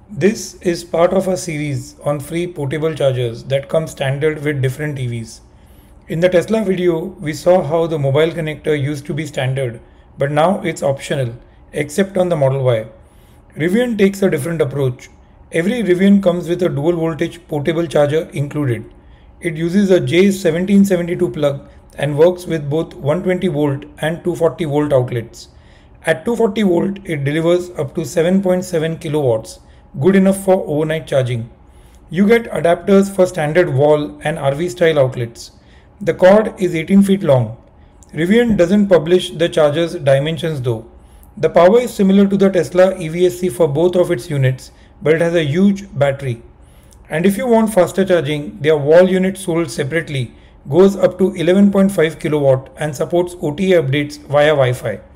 This is part of a series on free portable chargers that come standard with different EVs. In the Tesla video, we saw how the mobile connector used to be standard, but now it's optional, except on the Model Y. Rivian takes a different approach. Every Rivian comes with a dual voltage portable charger included. It uses a J1772 plug and works with both 120 volt and 240 volt outlets. At 240 volt, it delivers up to 7.7 kilowatts, good enough for overnight charging. You get adapters for standard wall and RV style outlets. The cord is 18 feet long. Rivian doesn't publish the charger's dimensions though. The power is similar to the Tesla EVSE for both of its units, but it has a huge battery. And if you want faster charging, their wall unit sold separately goes up to 11.5 kilowatt and supports OTA updates via Wi-Fi.